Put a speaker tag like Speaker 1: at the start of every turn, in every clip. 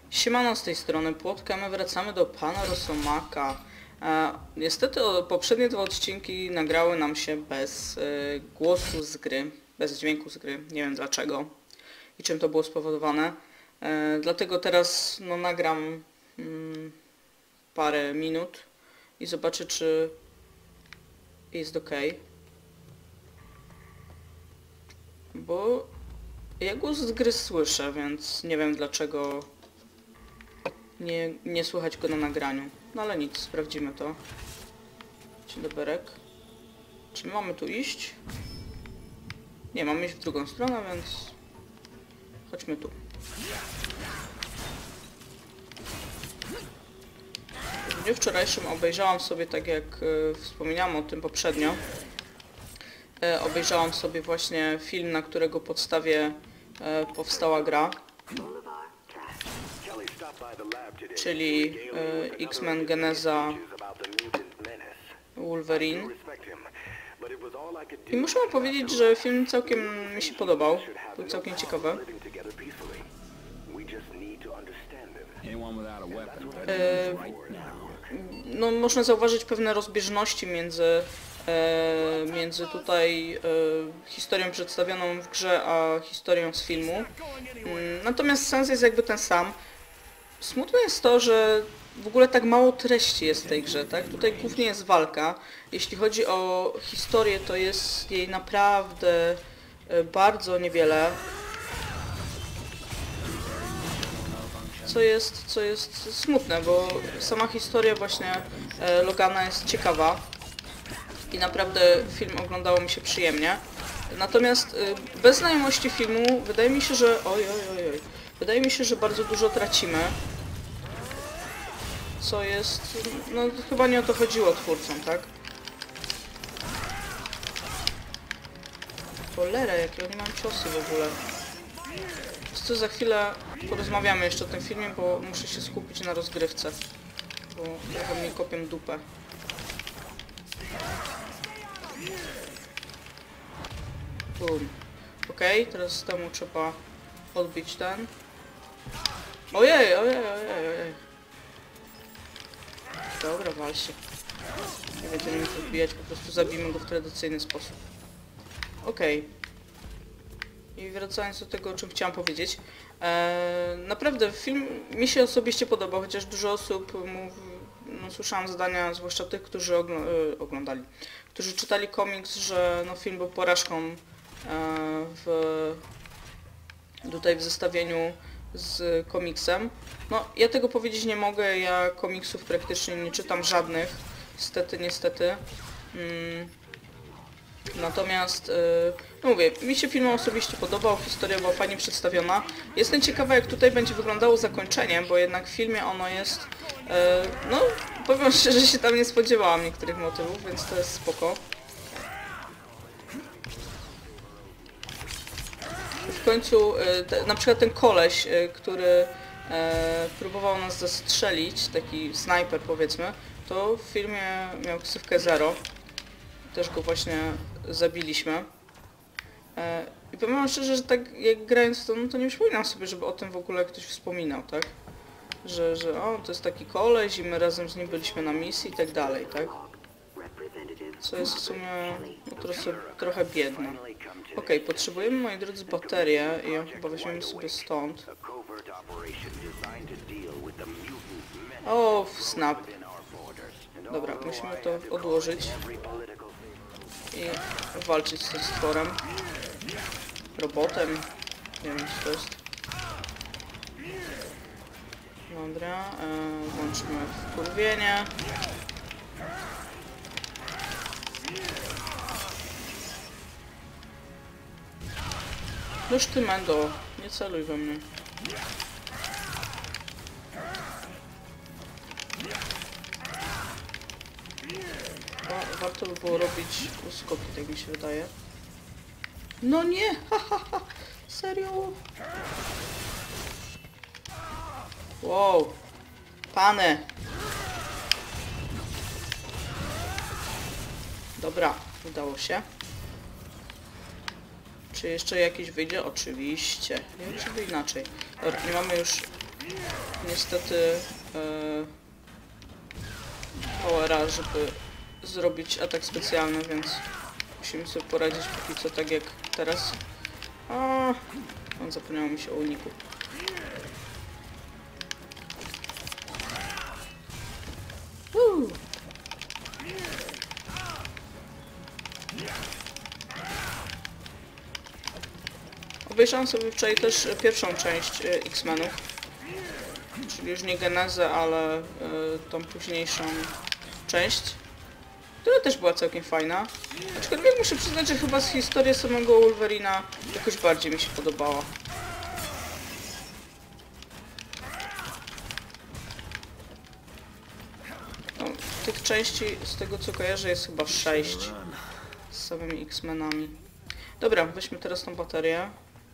Speaker 1: Siemano, z tej strony Płotka, my wracamy do pana Rosomaka. Niestety poprzednie dwa odcinki nagrały nam się bez głosu z gry, bez dźwięku z gry. Nie wiem dlaczego i czym to było spowodowane. Dlatego teraz nagram parę minut i zobaczę, czy jest ok. Bo ja głos z gry słyszę, więc nie wiem dlaczego nie słychać go na nagraniu. No ale nic, sprawdzimy to. Dzień dobry. Czy mamy tu iść? Nie, mamy iść w drugą stronę, więc chodźmy tu. W dniu wczorajszym obejrzałam sobie, tak jak wspominałam o tym poprzednio, obejrzałam sobie właśnie film, na którego podstawie powstała gra, czyli X-Men Geneza Wolverine. I muszę wam powiedzieć, że film całkiem mi się podobał. Był całkiem ciekawy. No, można zauważyć pewne rozbieżności między tutaj historią przedstawioną w grze, a historią z filmu. Natomiast sens jest jakby ten sam. Smutne jest to, że w ogóle tak mało treści jest w tej grze, tak? Tutaj głównie jest walka. Jeśli chodzi o historię, to jest jej naprawdę bardzo niewiele. Co jest smutne, bo sama historia właśnie Logana jest ciekawa i naprawdę film oglądało mi się przyjemnie. Natomiast bez znajomości filmu wydaje mi się, że wydaje mi się, że bardzo dużo tracimy. Co jest... no chyba nie o to chodziło twórcom, tak? Cholera, jakie oni mam ciosy w ogóle. Co za chwilę porozmawiamy jeszcze o tym filmie, bo muszę się skupić na rozgrywce. Bo trochę mnie kopią dupę. Bum. Okej, teraz temu trzeba odbić ten. Ojej. Dobra, wal się. Nie będziemy mi podbijać, po prostu zabijmy go w tradycyjny sposób. Okej. I wracając do tego, o czym chciałam powiedzieć. Naprawdę film mi się osobiście podobał, chociaż dużo osób mówi, słyszałam zdania, zwłaszcza tych, którzy oglądali, którzy czytali komiks, że film był porażką tutaj w zestawieniu z komiksem. No, ja tego powiedzieć nie mogę, ja komiksów praktycznie nie czytam żadnych, niestety. Natomiast, no mówię, mi się film osobiście podobał, historia była fajnie przedstawiona. Jestem ciekawa, jak tutaj będzie wyglądało zakończenie, bo jednak w filmie ono jest, no, powiem szczerze, że się tam nie spodziewałam niektórych motywów, więc to jest spoko. W końcu, na przykład ten koleś, który próbował nas zastrzelić, taki snajper powiedzmy, to w filmie miał ksywkę Zero. Też go właśnie zabiliśmy. I powiem wam szczerze, że tak jak grając to, no to nie przypominam sobie, żeby o tym w ogóle ktoś wspominał, tak? Że to jest taki koleś i my razem z nim byliśmy na misji i tak dalej, tak? Co jest w sumie trochę biedne. Okej, potrzebujemy, moi drodzy, baterię i ją chyba weźmiemy sobie stąd. O, snap. Dobra, musimy to odłożyć i walczyć z tym stworem. Robotem. Nie wiem, co to jest. Dobra, włączymy wkurwienie. Noż ty, Mendo, nie celuj we mnie. Warto by było robić uskoki, tak mi się wydaje. No nie! Serio? Wow! Pane! Dobra, udało się. Czy jeszcze jakiś wyjdzie? Oczywiście. Nie wiem, żeby inaczej. Dobra, nie mamy już niestety powera, żeby zrobić atak specjalny, więc musimy sobie poradzić póki co tak jak teraz. O, on zapomniał mi się o uniku. Obejrzałam sobie wczoraj też pierwszą część X-Menów, czyli już nie Genezę, ale tą późniejszą część, która też była całkiem fajna. Aczkolwiek muszę przyznać, że chyba historia samego Wolverina jakoś bardziej mi się podobała. No, tych części, z tego co kojarzę, jest chyba 6 z samymi X-Menami. Dobra, weźmy teraz tą baterię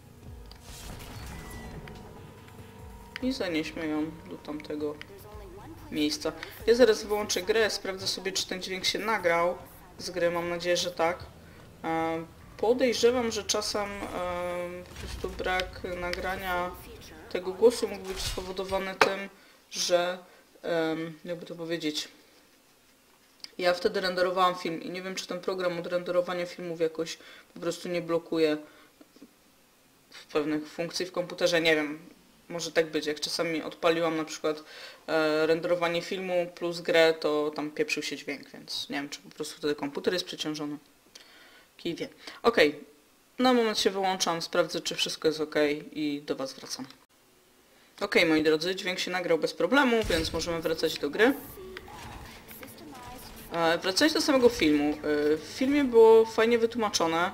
Speaker 1: i zanieśmy ją do tamtego miejsca. Ja zaraz wyłączę grę, sprawdzę sobie, czy ten dźwięk się nagrał z gry, mam nadzieję, że tak. Podejrzewam, że czasem po prostu brak nagrania tego głosu mógł być spowodowany tym, że jakby to powiedzieć, ja wtedy renderowałam film i nie wiem, czy ten program od renderowania filmów jakoś po prostu nie blokuje pewnych funkcji w komputerze, nie wiem. Może tak być, jak czasami odpaliłam na przykład renderowanie filmu plus grę, to tam pieprzył się dźwięk, więc nie wiem, czy po prostu wtedy komputer jest przeciążony. Kij wie. Ok, na moment się wyłączam, sprawdzę, czy wszystko jest ok i do Was wracam. Ok, moi drodzy, dźwięk się nagrał bez problemu, więc możemy wracać do gry. Wracając do samego filmu. W filmie było fajnie wytłumaczone,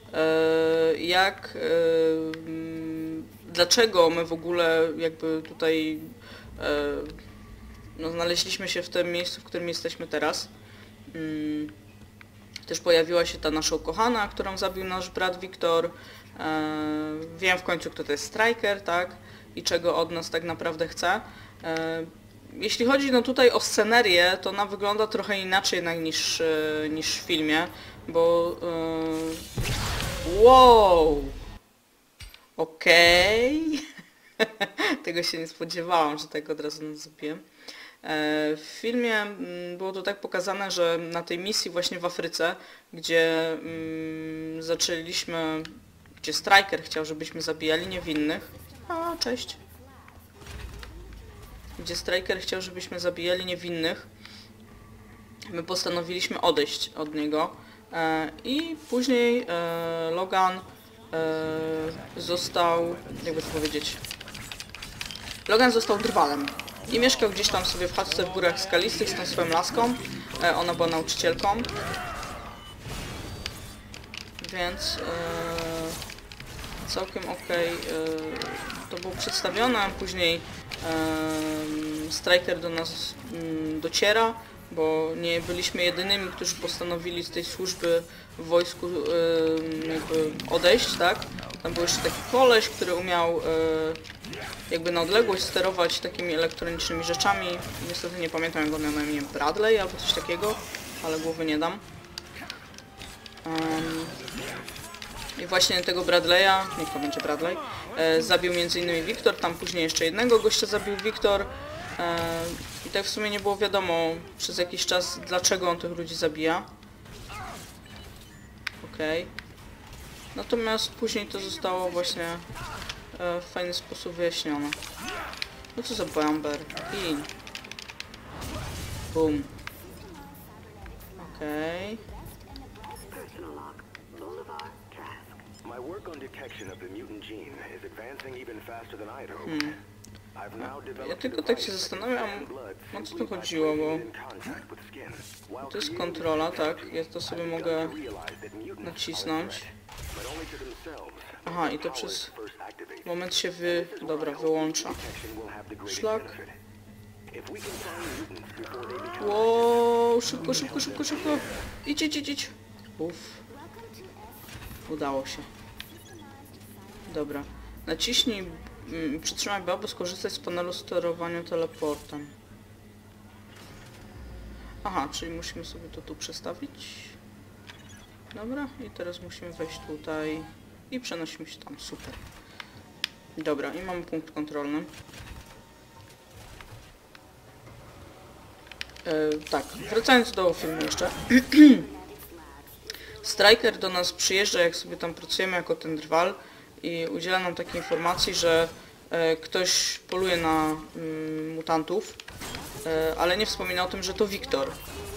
Speaker 1: dlaczego my w ogóle jakby tutaj no, znaleźliśmy się w tym miejscu, w którym jesteśmy teraz. Też pojawiła się ta nasza ukochana, którą zabił nasz brat Wiktor. Wiem w końcu, kto to jest Striker, tak? I czego od nas tak naprawdę chce. Jeśli chodzi no tutaj o scenerię, to ona wygląda trochę inaczej jednak niż w filmie, bo... wow! Okej. Tego się nie spodziewałam, że tak od razu nas zabiję. W filmie było to tak pokazane, że na tej misji właśnie w Afryce, gdzie zaczęliśmy, gdzie Striker chciał, żebyśmy zabijali niewinnych. A, cześć. Gdzie Striker chciał, żebyśmy zabijali niewinnych. My postanowiliśmy odejść od niego. I później Logan został, jakby to powiedzieć, Logan został drwalem i mieszkał gdzieś tam sobie w chatce w górach skalistych z tą swoją laską. Ona była nauczycielką. Więc całkiem okej. To było przedstawione, później Striker do nas dociera, bo nie byliśmy jedynymi, którzy postanowili z tej służby w wojsku jakby odejść, tak? Tam był jeszcze taki koleś, który umiał jakby na odległość sterować takimi elektronicznymi rzeczami. Niestety nie pamiętam, jak on miał na imię, Bradley albo coś takiego, ale głowy nie dam. I właśnie tego Bradley'a, niech to będzie Bradley, zabił m.in. Wiktor, tam później jeszcze jednego gościa zabił Wiktor. I tak w sumie nie było wiadomo przez jakiś czas, dlaczego on tych ludzi zabija. Okej. Natomiast później to zostało właśnie w fajny sposób wyjaśnione. No co za bamber? I... Boom. Okej. Ja tylko tak się zastanawiam, o co tu chodziło, bo to jest kontrola, tak? Ja to sobie mogę nacisnąć. Aha, i to przez moment się wyłącza. Szlak. Wow, szybko, szybko, szybko, szybko. Idź, idź, idź, idź. Uff. Udało się. Dobra. Naciśnij, przytrzymaj B, aby skorzystać z panelu sterowania teleportem. Aha, czyli musimy sobie to tu przestawić. Dobra, i teraz musimy wejść tutaj i przenosimy się tam. Super. Dobra, i mamy punkt kontrolny. Tak, wracając do filmu jeszcze. Striker do nas przyjeżdża, jak sobie tam pracujemy jako ten drwal i udziela nam takiej informacji, że ktoś poluje na mutantów, ale nie wspomina o tym, że to Wiktor.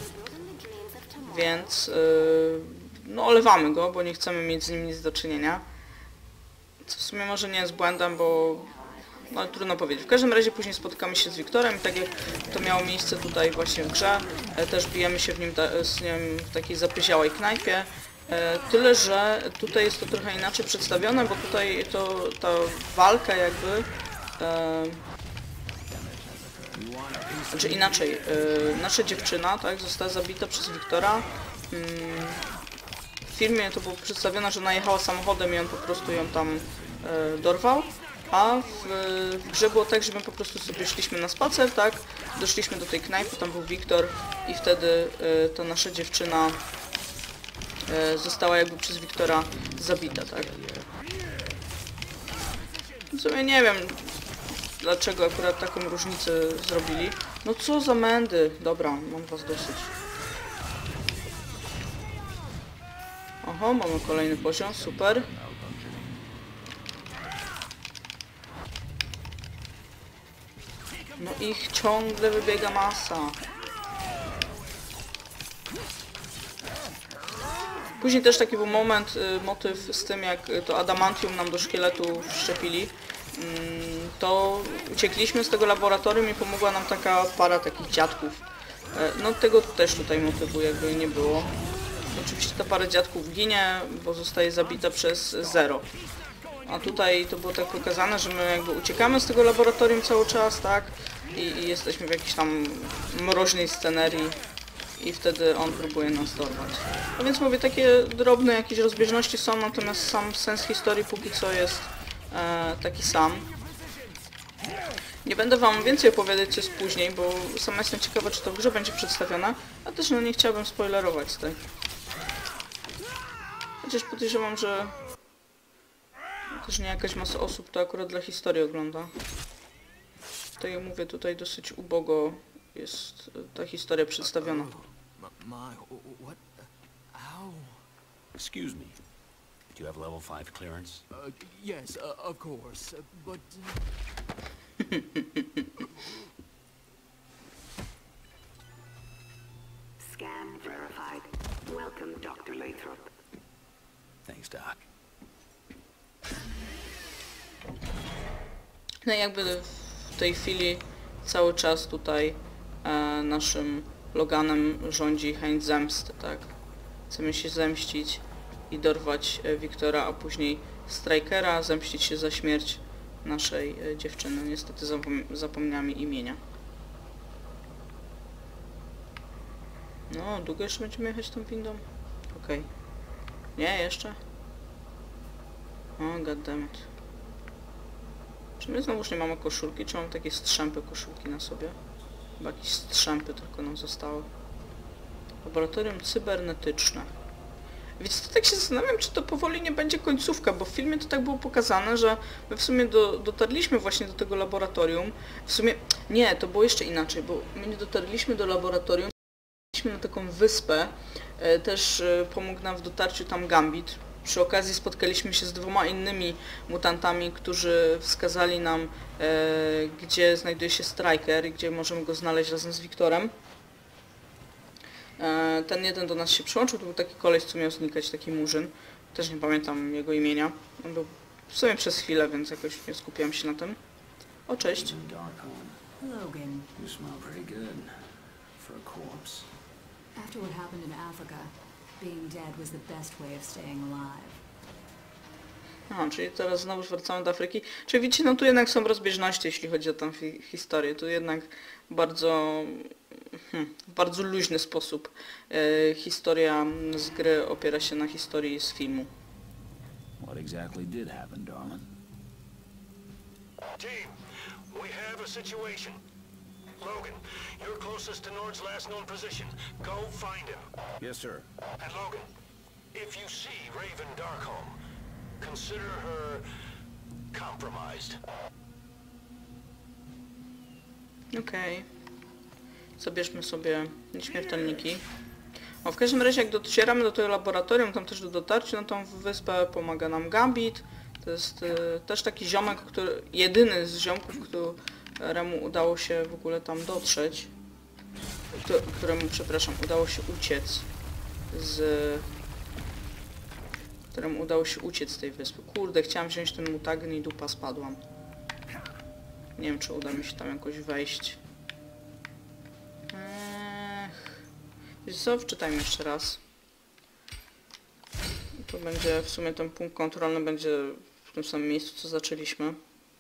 Speaker 1: Więc no olewamy go, bo nie chcemy mieć z nim nic do czynienia. Co w sumie może nie jest błędem, bo no trudno powiedzieć. W każdym razie później spotykamy się z Wiktorem i tak jak to miało miejsce tutaj właśnie w grze, też bijemy się z nim w takiej zapyziałej knajpie. Tyle, że tutaj jest to trochę inaczej przedstawione, bo tutaj ta walka jakby... Znaczy inaczej, nasza dziewczyna, tak, została zabita przez Wiktora. W filmie to było przedstawione, że ona jechała samochodem i on po prostu ją tam dorwał. A w grze było tak, że my po prostu sobie szliśmy na spacer, tak? Doszliśmy do tej knajpy, tam był Wiktor i wtedy ta nasza dziewczyna została jakby przez Wiktora zabita, tak? W sumie nie wiem, dlaczego akurat taką różnicę zrobili. No co za mędy. Dobra, mam was dosyć. Oho, mamy kolejny poziom, super. No ich ciągle wybiega masa. Później też taki był moment, motyw z tym, jak to adamantium nam do szkieletu wszczepili. To uciekliśmy z tego laboratorium i pomogła nam taka para takich dziadków. No tego też tutaj motywu jakby nie było. Oczywiście ta para dziadków ginie, bo zostaje zabita przez Zero. A tutaj to było tak pokazane, że my jakby uciekamy z tego laboratorium cały czas, tak? I jesteśmy w jakiejś tam mroźnej scenerii i wtedy on próbuje nas dorwać. No więc mówię, takie drobne jakieś rozbieżności są, natomiast sam sens historii póki co jest taki sam. Nie będę wam więcej opowiadać, co jest później, bo sama jestem ciekawa, czy to w grze będzie przedstawione, a też no nie chciałabym spoilerować tak. Chociaż podejrzewam, że też nie jakaś masa osób to akurat dla historii ogląda. Tak jak mówię, tutaj dosyć ubogo jest ta historia przedstawiona.
Speaker 2: Excuse me. Do you have level 5 clearance?
Speaker 3: Yes, of course, but...
Speaker 4: Scan verified. Welcome, Dr. Lathrop.
Speaker 2: Thanks, Doc.
Speaker 1: No i jakby w tej chwili cały czas tutaj naszym Loganem rządzi chęć zemsty, tak? Chcemy się zemścić i dorwać Wiktora, a później Strikera, zemścić się za śmierć naszej dziewczyny. Niestety zapomniałem imienia. No, długo jeszcze będziemy jechać tą windą? Okej. Nie, jeszcze? O, goddammit. Czy my znowuż nie mamy koszulki? Czy mamy takie strzępy koszulki na sobie? Chyba jakieś strzępy tylko nam zostały. Laboratorium cybernetyczne. Więc to tak się zastanawiam, czy to powoli nie będzie końcówka, bo w filmie to tak było pokazane, że my w sumie dotarliśmy właśnie do tego laboratorium. W sumie nie, to było jeszcze inaczej, bo my nie dotarliśmy do laboratorium, dotarliśmy na taką wyspę, też pomógł nam w dotarciu tam Gambit. Przy okazji spotkaliśmy się z 2 innymi mutantami, którzy wskazali nam, gdzie znajduje się Striker i gdzie możemy go znaleźć razem z Wiktorem. Ten jeden do nas się przyłączył, to był taki koleś, co miał znikać, taki murzyn. Też nie pamiętam jego imienia. On był w sumie przez chwilę, więc jakoś nie skupiałem się na tym. O, cześć.
Speaker 5: Logan,
Speaker 2: You smell pretty good for a corpse.
Speaker 5: after what happened in Africa, being dead was the best way of staying alive.
Speaker 1: Aha, czyli teraz znowu wracamy do Afryki. Czyli widzicie, no tu jednak są rozbieżności, jeśli chodzi o tę historię. Tu jednak bardzo, w bardzo luźny sposób historia z gry opiera się na historii z filmu.
Speaker 2: What exactly did happen, darling?
Speaker 6: Team, we have a situation. Logan, you're closest to Nord's last known position. Go find him.
Speaker 2: Yes, sir.
Speaker 6: And Logan, if you see Raven Darkholme, consider her compromised.
Speaker 1: Okej. Zabierzmy sobie nieśmiertelniki. O, w każdym razie jak docieramy do tego laboratorium, tam też do dotarcia na tą wyspę pomaga nam Gambit. To jest też taki ziomek, jedyny z ziomków, któremu udało się w ogóle tam dotrzeć. Któremu, przepraszam, udało się uciec z tej wyspy. Kurde, chciałam wziąć ten mutagn i dupa spadłam. Nie wiem, czy uda mi się tam jakoś wejść. Wiecie co? Wczytajmy jeszcze raz. To będzie w sumie ten punkt kontrolny będzie w tym samym miejscu, co zaczęliśmy.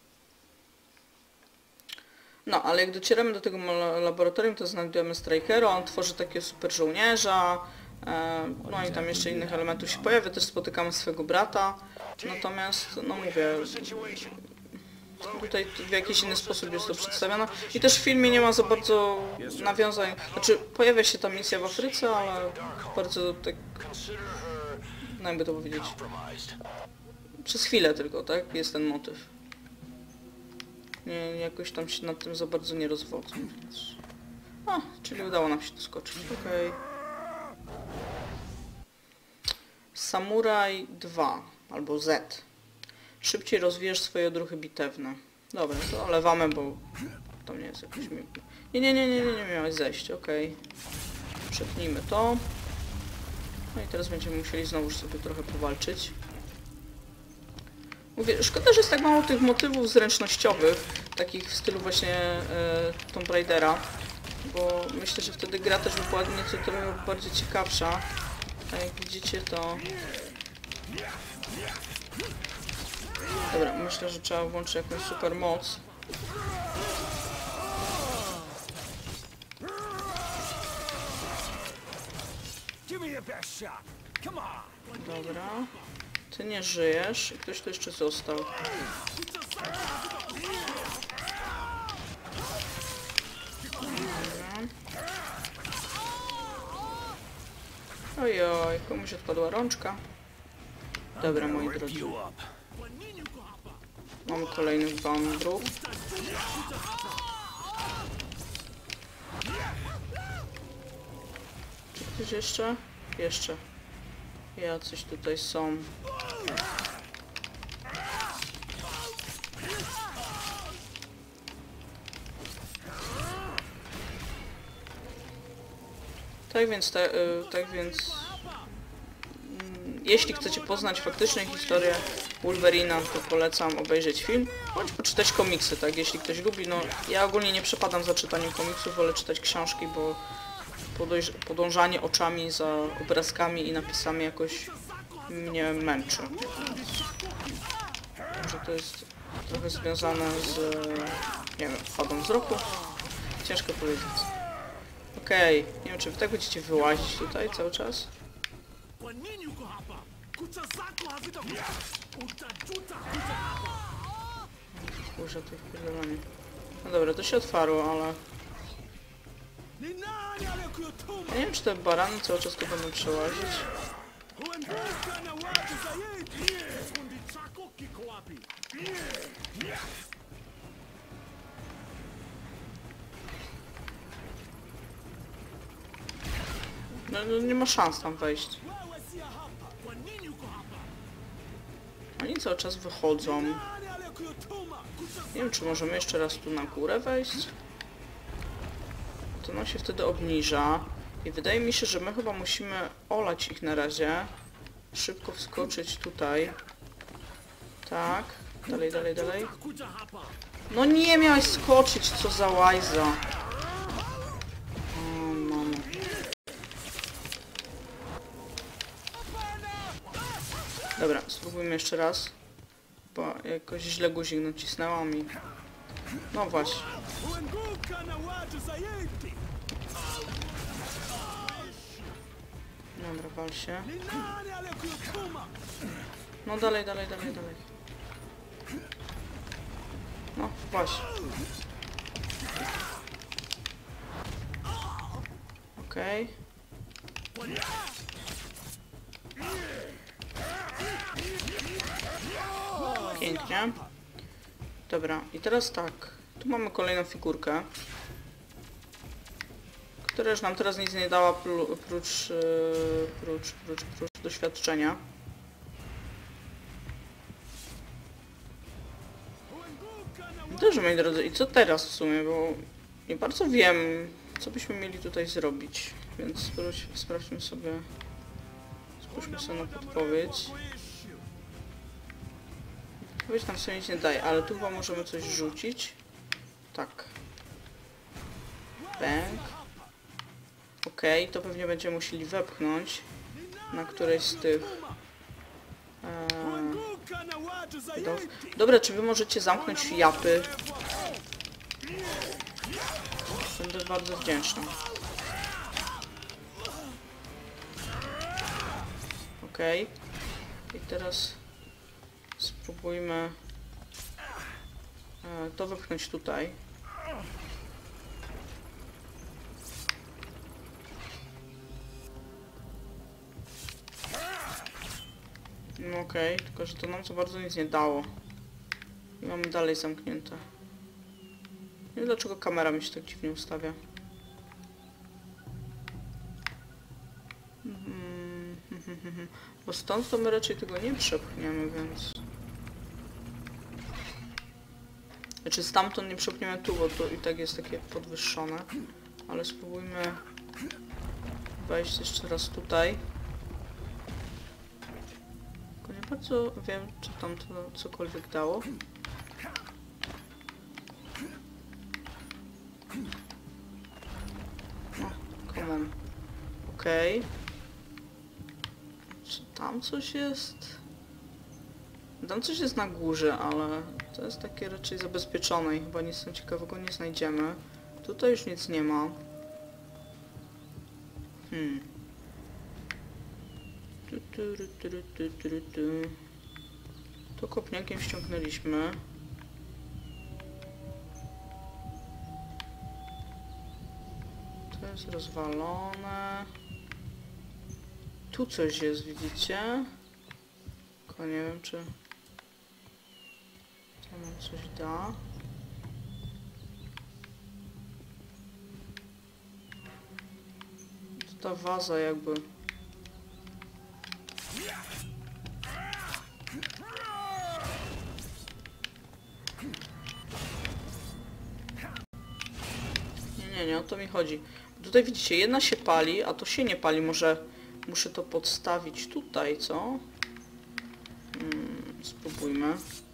Speaker 1: No, ale jak docieramy do tego laboratorium, to znajdujemy Strikera, on tworzy takiego super żołnierza, no i tam jeszcze innych elementów się pojawia, też spotykamy swojego brata, natomiast, no mówię, tutaj w jakiś inny sposób jest to przedstawione i też w filmie nie ma za bardzo nawiązań, znaczy pojawia się ta misja w Afryce, ale bardzo tak, no jakby to powiedzieć, przez chwilę tylko, tak, jest ten motyw. Nie, jakoś tam się nad tym za bardzo nie rozwodzę, więc... A, czyli udało nam się doskoczyć, okej. Samuraj 2, albo Z. Szybciej rozwijasz swoje odruchy bitewne. Dobra, to lewamy, bo to nie jest jakoś... Nie miałeś zejść, okej. Przepnijmy to. No i teraz będziemy musieli znowu sobie trochę powalczyć. Mówię, szkoda, że jest tak mało tych motywów zręcznościowych, takich w stylu właśnie Tomb Raidera, bo myślę, że wtedy gra też by była nieco trochę bardziej ciekawsza. A jak widzicie, to... Dobra, myślę, że trzeba włączyć jakąś super moc. Dobra. Ty nie żyjesz i ktoś tu jeszcze został. Dobra. Ojoj, komuś odpadła rączka. Dobra, moi drodzy. Mamy kolejnych wandrów. Czy ktoś jeszcze? Jeszcze. Jacyś tutaj są. Tak więc jeśli chcecie poznać faktyczną historię Wolverina, to polecam obejrzeć film, bądź poczytać komiksy, tak, jeśli ktoś lubi. No, ja ogólnie nie przepadam za czytaniem komiksów, wolę czytać książki, bo podążanie oczami za obrazkami i napisami jakoś mnie męczy. Może to jest trochę związane z, nie wiem, wadą wzroku? Ciężko powiedzieć. Okej, nie wiem, czy wy tak będziecie wyłazić tutaj cały czas? Kurczę, to wpierdolenie. No dobra, to się otwarło, ale... Ja nie wiem, czy te barany cały czas tu będą przełazić. No nie ma szans tam wejść. Oni cały czas wychodzą. Nie wiem, czy możemy jeszcze raz tu na górę wejść. To nam się wtedy obniża. I wydaje mi się, że my chyba musimy olać ich na razie. Szybko wskoczyć tutaj. Tak. Dalej, dalej, dalej. No nie miałeś skoczyć, co za łajza. O, mamo. Dobra, spróbujmy jeszcze raz. Bo jakoś źle guzik nacisnęłam i... No właśnie. Dobra, wal się. No dalej, dalej, dalej, dalej. No, właśnie. Okej. Pięknie. Dobra, i teraz tak. Tu mamy kolejną figurkę. która już nam teraz nic nie dała prócz doświadczenia. Dobrze, moi drodzy, i co teraz w sumie, bo nie bardzo wiem, co byśmy mieli tutaj zrobić, więc sprawdźmy sobie, spójrzmy sobie na podpowiedź. Podpowiedź nam sobie nic nie daje, ale tu chyba możemy coś rzucić. Tak. Bang. Okej, to pewnie będziemy musieli wepchnąć na którejś z tych... Dobra, czy wy możecie zamknąć japy? Będę bardzo wdzięczny. Okej. I teraz spróbujmy to wypchnąć tutaj. No okej, tylko że to nam za bardzo nic nie dało. I mamy dalej zamknięte. Nie wiem dlaczego kamera mi się tak dziwnie ustawia. Bo stąd to my raczej tego nie przepchniemy, więc... Znaczy stamtąd nie przepchniemy tu, bo to i tak jest takie podwyższone. Ale spróbujmy wejść jeszcze raz tutaj. Tylko nie bardzo wiem, czy tam to cokolwiek dało. No, come on. Okej. Czy tam coś jest? Tam coś jest na górze, ale to jest takie raczej zabezpieczone i chyba nic ciekawego nie znajdziemy. Tutaj już nic nie ma. To kopniakiem ściągnęliśmy. To jest rozwalone. Tu coś jest, widzicie? Tylko nie wiem, czy to nam coś da. To ta waza jakby. Nie, o to mi chodzi. Tutaj widzicie, jedna się pali, a to się nie pali. Może muszę to podstawić tutaj, co? Spróbujmy.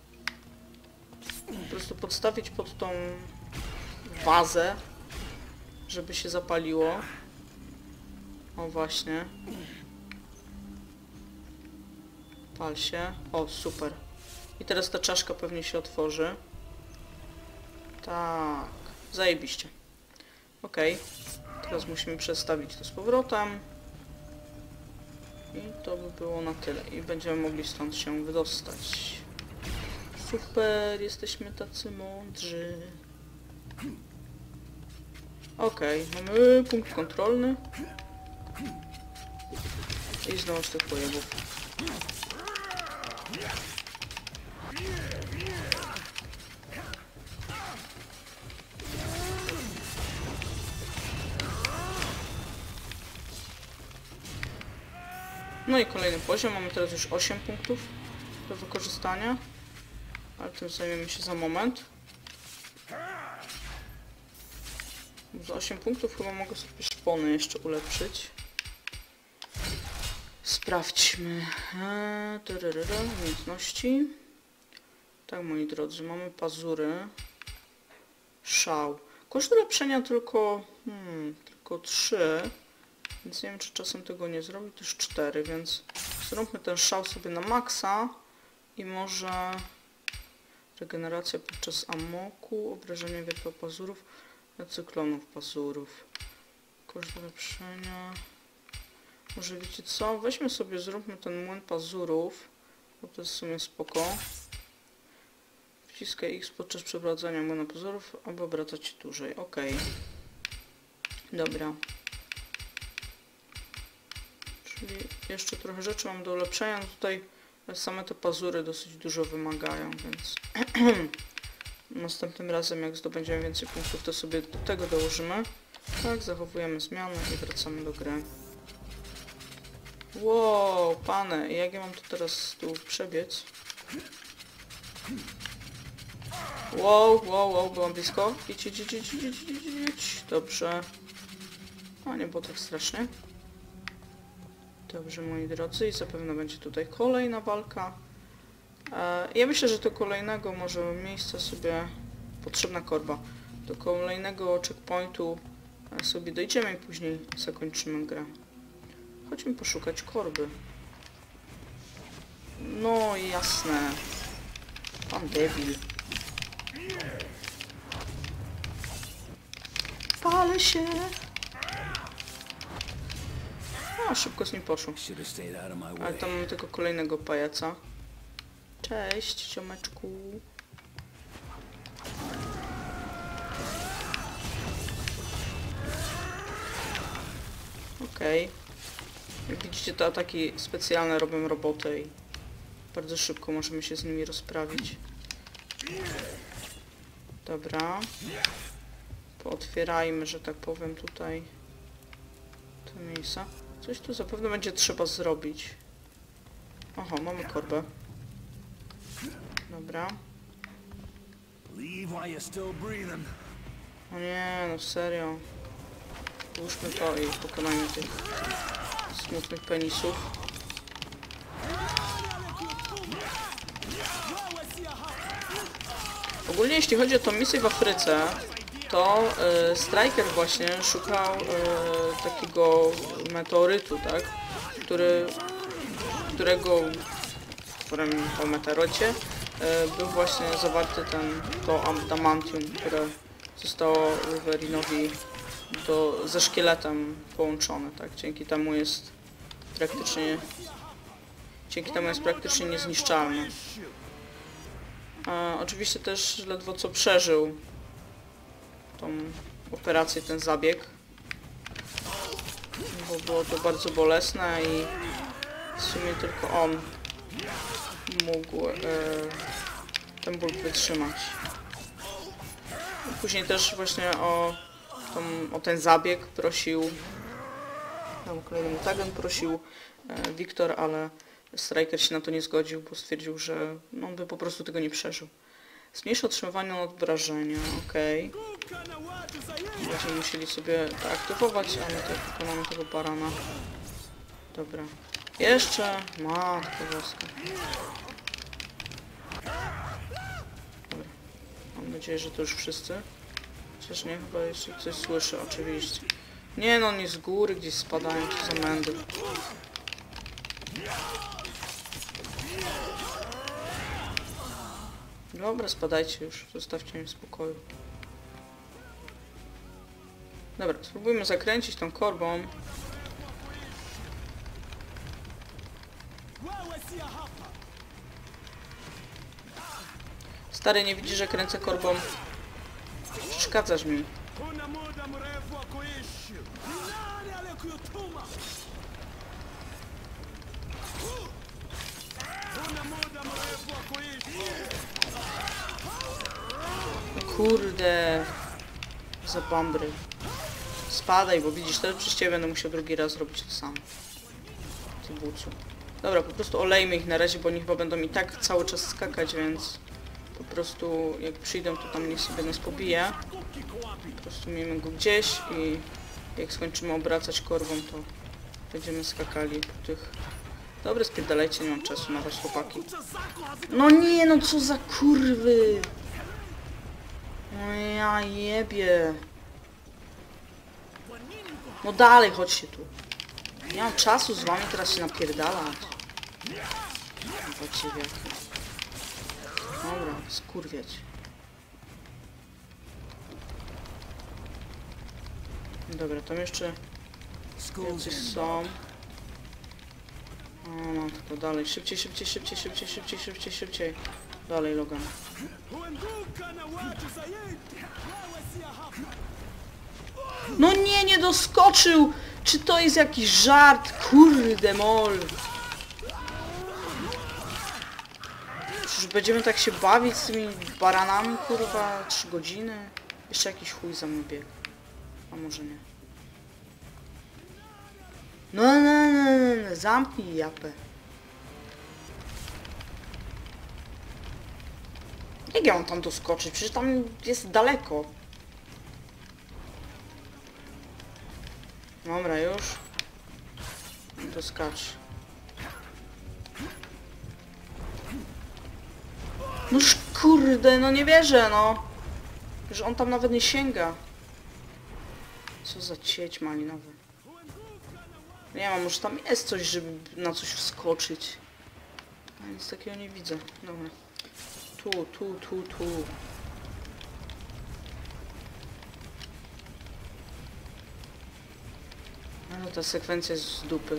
Speaker 1: Po prostu podstawić pod tą wazę, żeby się zapaliło. O właśnie. Pal się. O, super. I teraz ta czaszka pewnie się otworzy. Tak. Zajebiście. Okej. Teraz musimy przestawić to z powrotem. I to by było na tyle. I będziemy mogli stąd się wydostać. Super, jesteśmy tacy mądrzy. Okej, mamy punkt kontrolny. I znowu z tych pojebów. No i kolejny poziom, mamy teraz już 8 punktów do wykorzystania, ale tym zajmiemy się za moment. Za 8 punktów chyba mogę sobie szpony jeszcze ulepszyć. Sprawdźmy. Umiejętności. Tak, moi drodzy, mamy pazury. Szał. Koszt ulepszenia tylko 3. Więc nie wiem, czy czasem tego nie zrobię. To już 4, więc zróbmy ten szał sobie na maksa. I może regeneracja podczas amoku, obrażenia wiertła pazurów, cyklonów pazurów. Koszt ulepszenia. Może wiecie co? Weźmy sobie, zróbmy ten młyn pazurów, bo to jest w sumie spoko. Wciskaj X podczas przeprowadzania młyna pazurów, aby obracać dłużej. Ok. Dobra. Czyli jeszcze trochę rzeczy mam do ulepszenia. No tutaj same te pazury dosyć dużo wymagają, więc następnym razem jak zdobędziemy więcej punktów, to sobie do tego dołożymy. Tak, zachowujemy zmianę i wracamy do gry. Wow, pane, jak ja mam tu teraz tu przebiec? Wow, byłam blisko. Idź. Dobrze. A nie było tak strasznie. Dobrze, moi drodzy, i zapewne będzie tutaj kolejna walka. Ja myślę, że do kolejnego może miejsca sobie... Potrzebna korba. Do kolejnego checkpointu sobie dojdziemy i później zakończymy grę. Chodźmy poszukać korby. No jasne. Pan debil. Palę się. A, szybko z nim poszło.
Speaker 2: Should have stayed out of my
Speaker 1: Ale
Speaker 2: way.
Speaker 1: tam mamy tego kolejnego pajaca. Cześć, ziomeczku. Okej. Jak widzicie, te ataki specjalne robią robotę i bardzo szybko możemy się z nimi rozprawić. Dobra. Pootwierajmy, że tak powiem, tutaj te miejsca. Coś tu zapewne będzie trzeba zrobić. Aha, mamy korbę. Dobra.
Speaker 2: Leave while you're still breathing.
Speaker 1: O nie, no serio. Włóżmy to i pokonajmy tych smutnych penisów. Ogólnie jeśli chodzi o tą misję w Afryce, to Striker właśnie szukał takiego meteorytu, tak? Którego po meteorycie był właśnie zawarty to adamantium, które zostało Wolverinowi ze szkieletem połączone, tak? Dzięki temu jest praktycznie niezniszczalny. Oczywiście też ledwo co przeżył tą operację, ten zabieg, bo było to bardzo bolesne i w sumie tylko on mógł ten ból wytrzymać. Później też właśnie o ten zabieg prosił, tam kolejny mutagen prosił Wiktor, ale Striker się na to nie zgodził, bo stwierdził, że on by po prostu tego nie przeżył. Zmniejsza otrzymywanie obrażenia, okej. Będziemy musieli sobie to aktywować, a my tutaj pokonamy tego barana. Dobra. Jeszcze! Matko boska. Dobra. Mam nadzieję, że to już wszyscy. Chociaż nie, chyba jeszcze coś słyszę, oczywiście. Nie no, oni z góry gdzieś spadają, co za mędy. Dobra, spadajcie już, zostawcie mnie w spokoju. Dobra, spróbujmy zakręcić tą korbą. Stary, nie widzisz, że kręcę korbą? Przeszkadzasz mi. Kurde. Za bambry. Spadaj, bo widzisz, teraz przez ciebie będę musiał drugi raz robić to samo. Ty bucu. Dobra, po prostu olejmy ich na razie, bo oni chyba będą i tak cały czas skakać, więc po prostu jak przyjdą, to tam niech sobie nas pobije. Po prostu miejmy go gdzieś i jak skończymy obracać korbą, to będziemy skakali po tych... Dobra, spierdalajcie, nie mam czasu na was, chłopaki. No nie, no co za kurwy! No ja jebie. No dalej, chodźcie tu. Nie mam czasu z wami teraz się napierdalać. Zobaczcie jak. Dobra, skurwiać. Dobra, tam jeszcze jacyś są. O, no tylko dalej. Szybciej. Dalej, Logan. No nie doskoczył! Czy to jest jakiś żart? Kurde mol! Czyż będziemy tak się bawić z tymi baranami, kurwa, 3 godziny? Jeszcze jakiś chuj za mną biegł. A może nie. No, zamknij japę. Jak ja mam tam doskoczyć? Przecież tam jest daleko. Dobra, już. Doskacz. Noż kurde, no nie wierzę, no. Że on tam nawet nie sięga. Co za cieć malinowy. Nie mam, może tam jest coś, żeby na coś wskoczyć. A nic takiego nie widzę. Dobra. Tu. No ta sekwencja jest z dupy.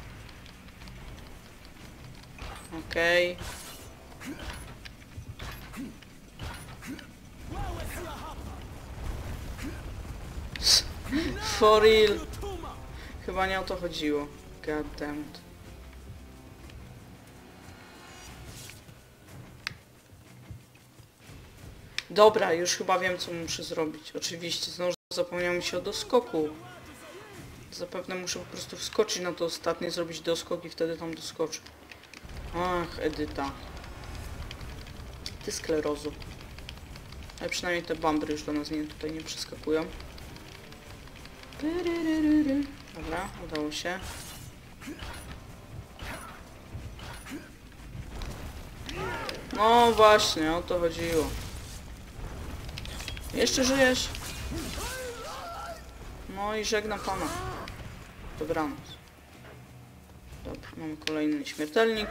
Speaker 1: Okej. For real. Chyba nie o to chodziło. God damn it. Dobra, już chyba wiem, co muszę zrobić. Oczywiście, znowu zapomniałem się o doskoku. Zapewne muszę po prostu wskoczyć na to ostatnie, zrobić doskok i wtedy tam doskoczę. Ach, Edyta. Ty sklerozu. Ale przynajmniej te bambry już do nas tutaj nie przeskakują. Dobra, udało się. No właśnie, o to chodziło. Jeszcze żyjesz? No i żegnam pana. Dobranoc. Dobra, mamy kolejny śmiertelnik.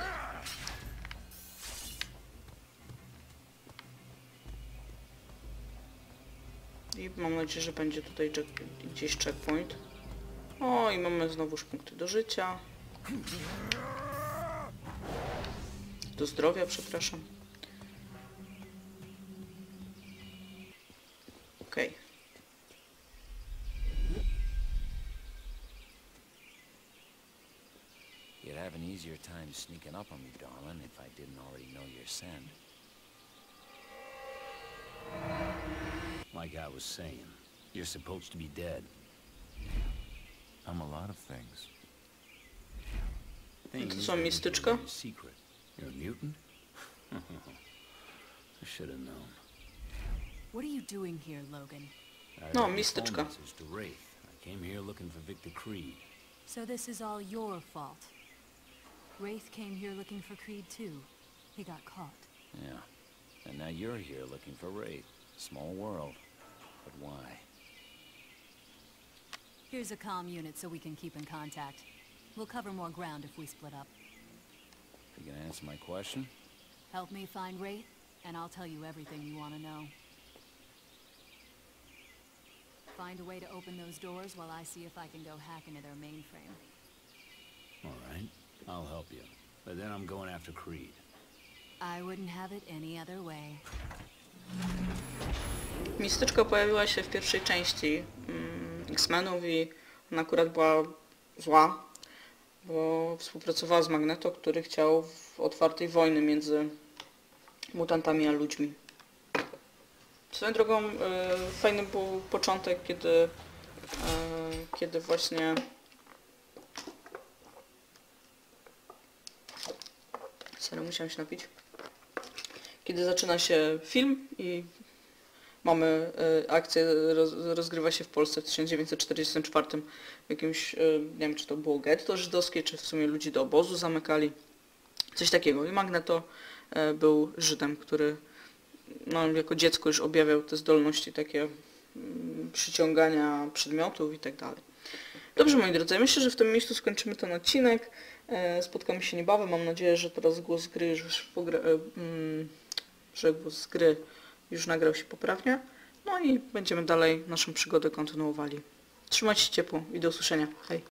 Speaker 1: I mam nadzieję, że będzie tutaj gdzieś checkpoint. O, i mamy znowuż punkty do życia. Do zdrowia, przepraszam. Okej.
Speaker 7: You'd have an easier time sneaking up on me, darling, if I didn't already know your scent.
Speaker 2: Like I was saying, you're supposed to be dead.
Speaker 7: I'm a lot of things.
Speaker 2: Things
Speaker 1: są
Speaker 2: are
Speaker 1: mistyczka?
Speaker 2: usually a secret. You're a mutant? I should have known.
Speaker 5: What are you doing here, Logan?
Speaker 2: I
Speaker 1: No,
Speaker 2: read the
Speaker 1: mistyczka.
Speaker 2: phone message to Wraith. I came here looking for Victor Creed.
Speaker 5: So this is all your fault. Wraith came here looking for Creed too. He got caught.
Speaker 7: Yeah. And now you're here looking for Wraith. Small world. But why?
Speaker 5: Here's a comm unit so we can keep in contact. We'll cover more ground if we split up.
Speaker 7: You gonna answer my question?
Speaker 5: Help me find Wraith, and I'll tell you everything you want to know. Find a way to open those doors while I see if I can go hack into their mainframe.
Speaker 2: All right, I'll help you. But then I'm going after Creed.
Speaker 5: I wouldn't have it any other way.
Speaker 1: Mistyczka pojawiła się w pierwszej części X-Menów i ona akurat była zła, bo współpracowała z Magneto, który chciał otwartej wojny między mutantami a ludźmi. Swoją drogą fajny był początek, kiedy właśnie serio, musiałem się napić. Kiedy zaczyna się film i mamy akcję, rozgrywa się w Polsce w 1944 w jakimś, nie wiem czy to było getto żydowskie, czy w sumie ludzi do obozu zamykali. Coś takiego. I Magneto był Żydem, który no, jako dziecko już objawiał te zdolności takie przyciągania przedmiotów i tak dalej. Dobrze, moi drodzy, myślę, że w tym miejscu skończymy ten odcinek. Spotkamy się niebawem. Mam nadzieję, że teraz głos gry już nagrał się poprawnie. No i będziemy dalej naszą przygodę kontynuowali. Trzymajcie się ciepło i do usłyszenia. Hej!